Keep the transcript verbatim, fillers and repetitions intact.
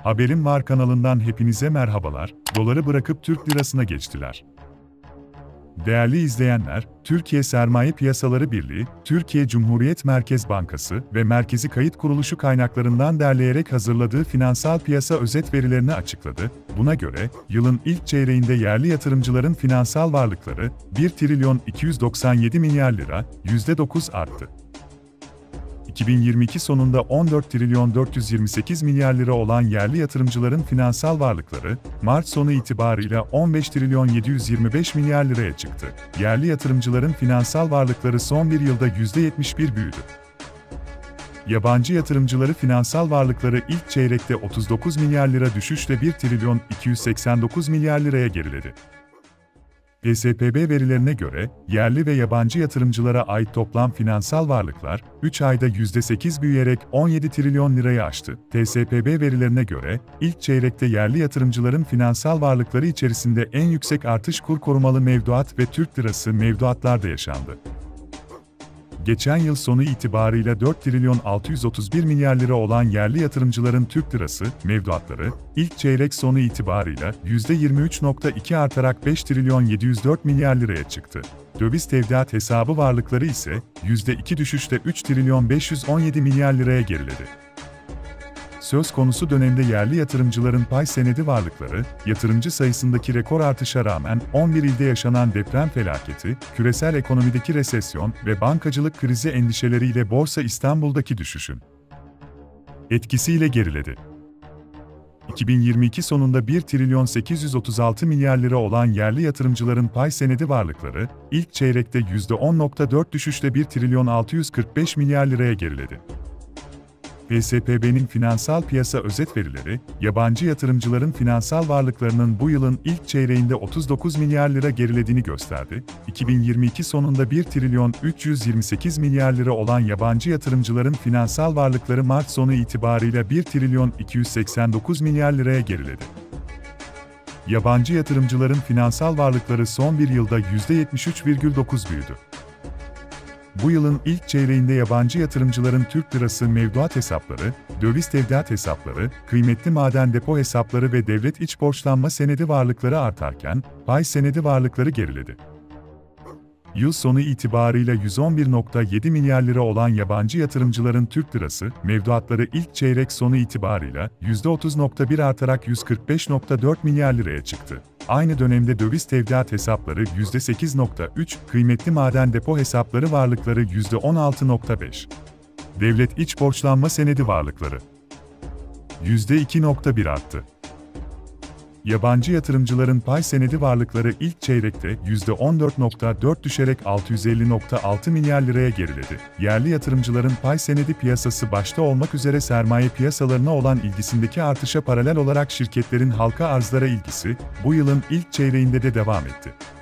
Haberim Var kanalından hepinize merhabalar. Doları bırakıp Türk lirasına geçtiler. Değerli izleyenler, Türkiye Sermaye Piyasaları Birliği, Türkiye Cumhuriyet Merkez Bankası ve Merkezi Kayıt Kuruluşu kaynaklarından derleyerek hazırladığı finansal piyasa özet verilerini açıkladı. Buna göre, yılın ilk çeyreğinde yerli yatırımcıların finansal varlıkları bir trilyon iki yüz doksan yedi milyar lira, yüzde dokuz arttı. iki bin yirmi iki sonunda on dört trilyon dört yüz yirmi sekiz milyar lira olan yerli yatırımcıların finansal varlıkları, Mart sonu itibarıyla on beş trilyon yedi yüz yirmi beş milyar liraya çıktı. Yerli yatırımcıların finansal varlıkları son bir yılda yüzde yetmiş bir büyüdü. Yabancı yatırımcıları finansal varlıkları ilk çeyrekte otuz dokuz milyar lira düşüşle bir trilyon iki yüz seksen dokuz milyar liraya geriledi. P S P B verilerine göre, yerli ve yabancı yatırımcılara ait toplam finansal varlıklar, üç ayda yüzde sekiz büyüyerek on yedi trilyon lirayı aştı. T S P B verilerine göre, ilk çeyrekte yerli yatırımcıların finansal varlıkları içerisinde en yüksek artış kur korumalı mevduat ve Türk lirası mevduatlarda yaşandı. Geçen yıl sonu itibarıyla dört trilyon altı yüz otuz bir milyar lira olan yerli yatırımcıların Türk lirası mevduatları, ilk çeyrek sonu itibarıyla yüzde yirmi üç nokta iki artarak beş trilyon yedi yüz dört milyar liraya çıktı. Döviz tevdiat hesabı varlıkları ise yüzde iki düşüşle üç trilyon beş yüz on yedi milyar liraya geriledi. Söz konusu dönemde yerli yatırımcıların pay senedi varlıkları, yatırımcı sayısındaki rekor artışa rağmen on bir ilde yaşanan deprem felaketi, küresel ekonomideki resesyon ve bankacılık krizi endişeleriyle Borsa İstanbul'daki düşüşün etkisiyle geriledi. iki bin yirmi iki sonunda bir trilyon sekiz yüz otuz altı milyar lira olan yerli yatırımcıların pay senedi varlıkları, ilk çeyrekte yüzde on nokta dört düşüşle bir trilyon altı yüz kırk beş milyar liraya geriledi. P S P B'nin finansal piyasa özet verileri, yabancı yatırımcıların finansal varlıklarının bu yılın ilk çeyreğinde otuz dokuz milyar lira gerilediğini gösterdi. iki bin yirmi iki sonunda bir trilyon üç yüz yirmi sekiz milyar lira olan yabancı yatırımcıların finansal varlıkları Mart sonu itibarıyla bir trilyon iki yüz seksen dokuz milyar liraya geriledi. Yabancı yatırımcıların finansal varlıkları son bir yılda yüzde yetmiş üç virgül dokuz büyüdü. Bu yılın ilk çeyreğinde yabancı yatırımcıların Türk lirası mevduat hesapları, döviz tevdiat hesapları, kıymetli maden depo hesapları ve devlet iç borçlanma senedi varlıkları artarken, pay senedi varlıkları geriledi. Yıl sonu itibarıyla yüz on bir nokta yedi milyar lira olan yabancı yatırımcıların Türk lirası mevduatları ilk çeyrek sonu itibarıyla yüzde otuz nokta bir artarak yüz kırk beş nokta dört milyar liraya çıktı. Aynı dönemde döviz tevdiat hesapları yüzde sekiz nokta üç, kıymetli maden depo hesapları varlıkları yüzde on altı nokta beş. Devlet iç borçlanma senedi varlıkları yüzde iki nokta bir arttı. Yabancı yatırımcıların pay senedi varlıkları ilk çeyrekte yüzde on dört nokta dört düşerek altı yüz elli nokta altı milyar liraya geriledi. Yerli yatırımcıların pay senedi piyasası başta olmak üzere sermaye piyasalarına olan ilgisindeki artışa paralel olarak şirketlerin halka arzlara ilgisi, bu yılın ilk çeyreğinde de devam etti.